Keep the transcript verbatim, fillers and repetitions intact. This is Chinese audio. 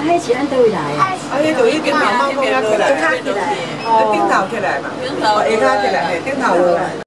迄是按倒位来的？ 啊，迄就已经慢慢讲起来， 起来， 顶头起来嘛，下骹起来，顶头落来。